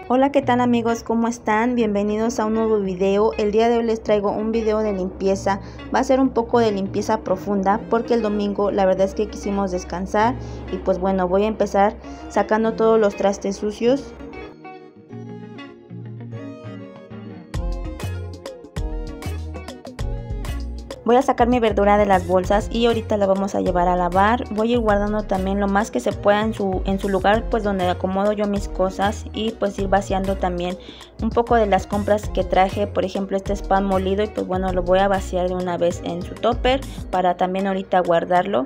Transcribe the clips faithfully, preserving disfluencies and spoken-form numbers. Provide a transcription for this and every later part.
Hola, ¿qué tal amigos? ¿Cómo están? Bienvenidos a un nuevo video. El día de hoy les traigo un video de limpieza. Va a ser un poco de limpieza profunda porque el domingo la verdad es que quisimos descansar y pues bueno, voy a empezar sacando todos los trastes sucios. Voy a sacar mi verdura de las bolsas y ahorita la vamos a llevar a lavar. Voy a ir guardando también lo más que se pueda en su, en su lugar, pues donde acomodo yo mis cosas, y pues ir vaciando también un poco de las compras que traje. Por ejemplo, este es pan molido y pues bueno, lo voy a vaciar de una vez en su topper para también ahorita guardarlo.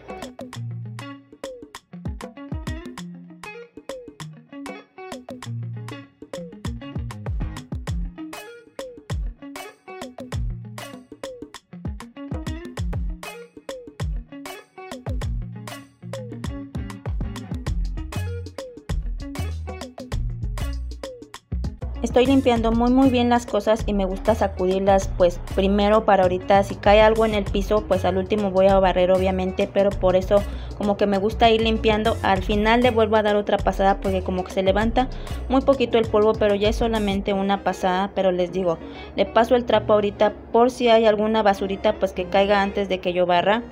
Estoy limpiando muy muy bien las cosas y me gusta sacudirlas pues primero para ahorita si cae algo en el piso pues al último voy a barrer obviamente, pero por eso como que me gusta ir limpiando. Al final le vuelvo a dar otra pasada porque como que se levanta muy poquito el polvo, pero ya es solamente una pasada. Pero les digo, le paso el trapo ahorita por si hay alguna basurita pues que caiga antes de que yo barra.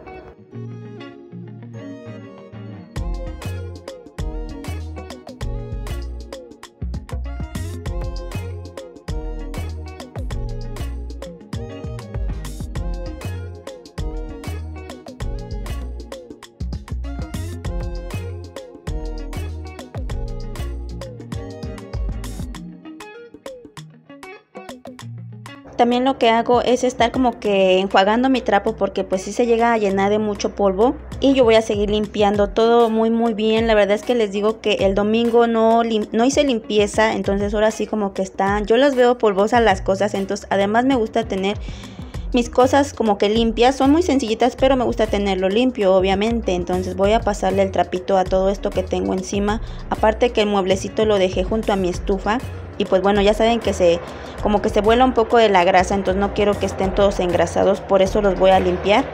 También lo que hago es estar como que enjuagando mi trapo porque pues sí se llega a llenar de mucho polvo, y yo voy a seguir limpiando todo muy muy bien. La verdad es que les digo que el domingo no, no hice limpieza, entonces ahora sí como que están, yo las veo polvosas las cosas. Entonces además me gusta tener mis cosas como que limpias, son muy sencillitas pero me gusta tenerlo limpio obviamente. Entonces voy a pasarle el trapito a todo esto que tengo encima, aparte que el mueblecito lo dejé junto a mi estufa. Y pues bueno, ya saben que se como que se vuela un poco de la grasa, entonces no quiero que estén todos engrasados, por eso los voy a limpiar.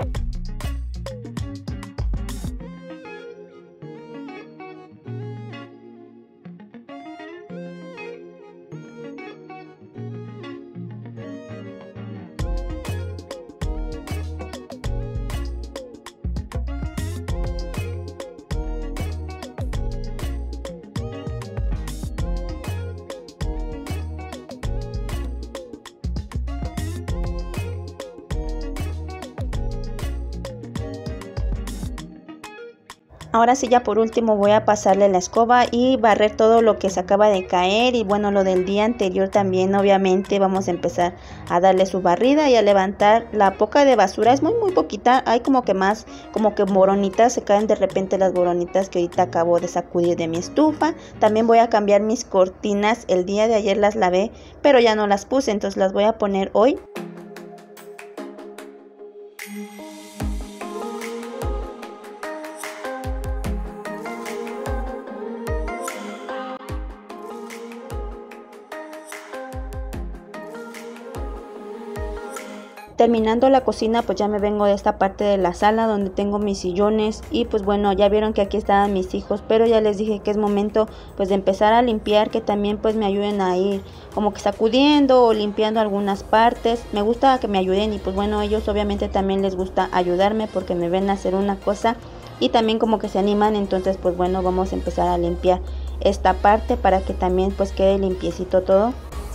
Ahora sí, ya por último voy a pasarle la escoba y barrer todo lo que se acaba de caer. Y bueno, lo del día anterior también obviamente vamos a empezar a darle su barrida y a levantar la poca de basura. Es muy muy poquita, hay como que más, como que boronitas, se caen de repente las boronitas que ahorita acabo de sacudir de mi estufa. También voy a cambiar mis cortinas, el día de ayer las lavé pero ya no las puse, entonces las voy a poner hoy. Terminando la cocina, pues ya me vengo de esta parte de la sala donde tengo mis sillones. Y pues bueno, ya vieron que aquí estaban mis hijos, pero ya les dije que es momento pues de empezar a limpiar, que también pues me ayuden a ir como que sacudiendo o limpiando algunas partes. Me gusta que me ayuden y pues bueno, ellos obviamente también les gusta ayudarme porque me ven hacer una cosa y también como que se animan. Entonces pues bueno, vamos a empezar a limpiar esta parte para que también pues quede limpiecito todo.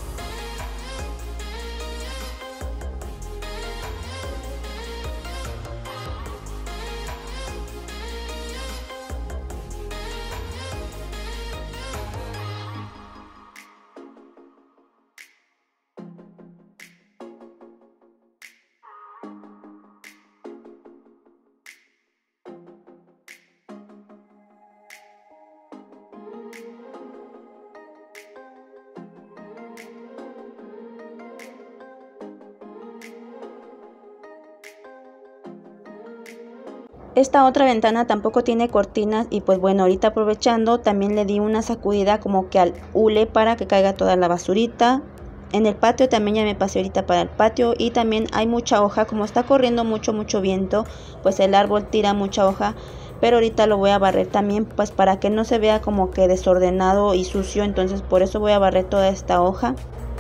Esta otra ventana tampoco tiene cortinas y pues bueno, ahorita aprovechando también le di una sacudida como que al hule para que caiga toda la basurita. En el patio también ya me pasé ahorita para el patio, y también hay mucha hoja, como está corriendo mucho mucho viento, pues el árbol tira mucha hoja. pero ahorita lo voy a barrer también pues para que no se vea como que desordenado y sucio, entonces por eso voy a barrer toda esta hoja.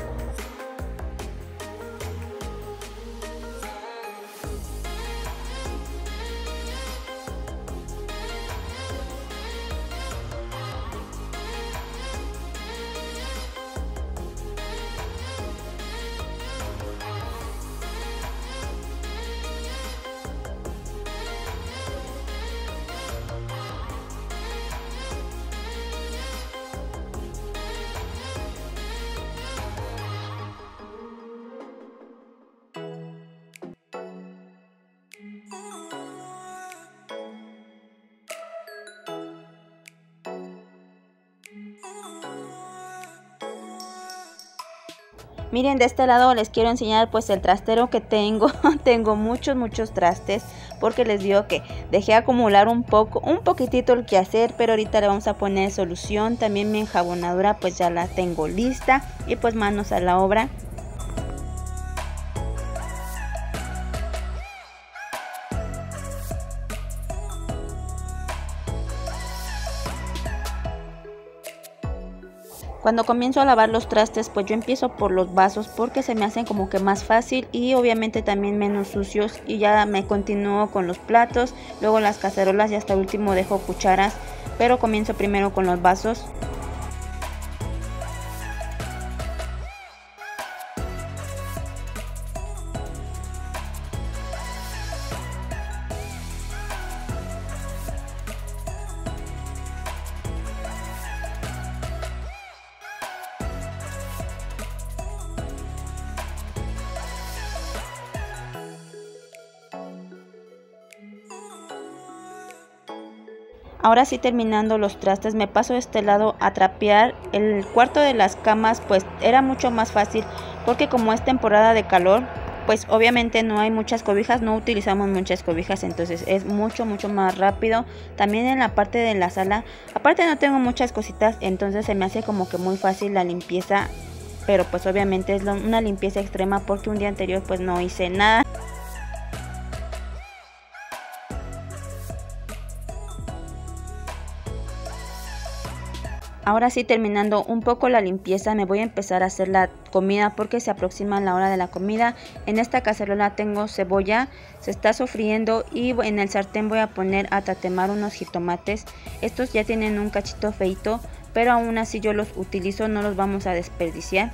Miren, de este lado les quiero enseñar pues el trastero que tengo. Tengo muchos muchos trastes porque les digo que dejé acumular un poco, un poquitito el que hacer, pero ahorita le vamos a poner solución. También mi enjabonadora pues ya la tengo lista y pues manos a la obra. Cuando comienzo a lavar los trastes, pues yo empiezo por los vasos porque se me hacen como que más fácil y obviamente también menos sucios, y ya me continúo con los platos, luego las cacerolas y hasta último dejo cucharas, pero comienzo primero con los vasos. Ahora sí, terminando los trastes, me paso de este lado a trapear. El cuarto de las camas pues era mucho más fácil porque como es temporada de calor, pues obviamente no hay muchas cobijas, no utilizamos muchas cobijas, entonces es mucho mucho más rápido. También en la parte de la sala, aparte no tengo muchas cositas, entonces se me hace como que muy fácil la limpieza, pero pues obviamente es una limpieza extrema porque un día anterior pues no hice nada. Ahora sí, terminando un poco la limpieza, me voy a empezar a hacer la comida porque se aproxima la hora de la comida. En esta cacerola tengo cebolla, se está sofriendo, y en el sartén voy a poner a tatemar unos jitomates. Estos ya tienen un cachito feito, pero aún así yo los utilizo, no los vamos a desperdiciar.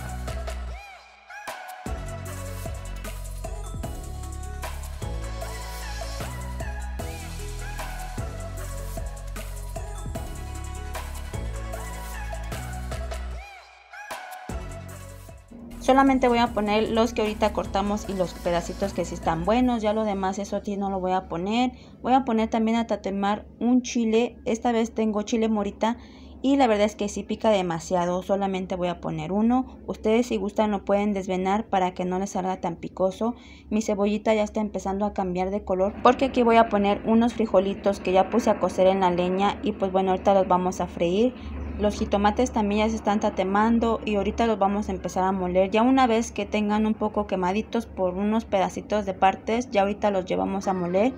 Solamente voy a poner los que ahorita cortamos y los pedacitos que sí están buenos. Ya lo demás, eso sí no lo voy a poner. Voy a poner también a tatemar un chile. Esta vez tengo chile morita y la verdad es que sí pica demasiado. Solamente voy a poner uno. Ustedes si gustan lo pueden desvenar para que no les salga tan picoso. Mi cebollita ya está empezando a cambiar de color porque aquí voy a poner unos frijolitos que ya puse a cocer en la leña y pues bueno, ahorita los vamos a freír. Los jitomates también ya se están tatemando y ahorita los vamos a empezar a moler. Ya una vez que tengan un poco quemaditos por unos pedacitos de partes, ya ahorita los llevamos a moler.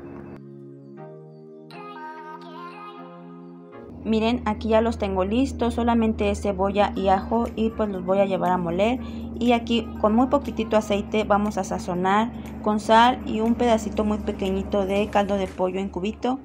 Miren, aquí ya los tengo listos, solamente es cebolla y ajo y pues los voy a llevar a moler. Y aquí con muy poquitito aceite vamos a sazonar con sal y un pedacito muy pequeñito de caldo de pollo en cubito.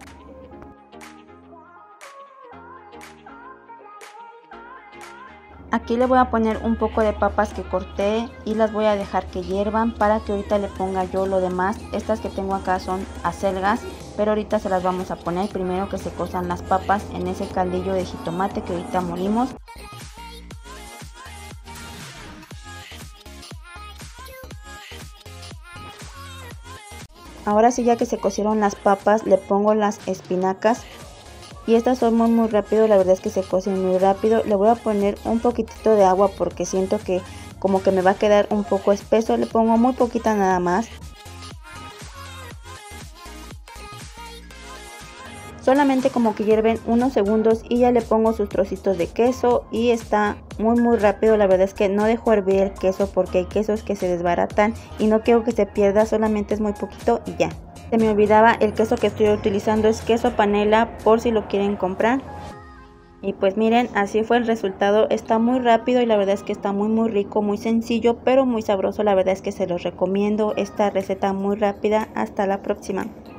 Aquí le voy a poner un poco de papas que corté y las voy a dejar que hiervan para que ahorita le ponga yo lo demás. Estas que tengo acá son acelgas, pero ahorita se las vamos a poner primero que se cosan las papas en ese caldillo de jitomate que ahorita molimos. Ahora sí, ya que se cocieron las papas, le pongo las espinacas. Y estas son muy muy rápido, la verdad es que se cocen muy rápido. Le voy a poner un poquitito de agua porque siento que como que me va a quedar un poco espeso. Le pongo muy poquita nada más. Solamente como que hierven unos segundos y ya le pongo sus trocitos de queso y está muy muy rápido. La verdad es que no dejo hervir el queso porque hay quesos que se desbaratan y no quiero que se pierda, solamente es muy poquito y ya. Se me olvidaba, el queso que estoy utilizando es queso panela, por si lo quieren comprar. Y pues miren, así fue el resultado. Está muy rápido y la verdad es que está muy muy rico, muy sencillo, pero muy sabroso. La verdad es que se los recomiendo esta receta muy rápida. Hasta la próxima.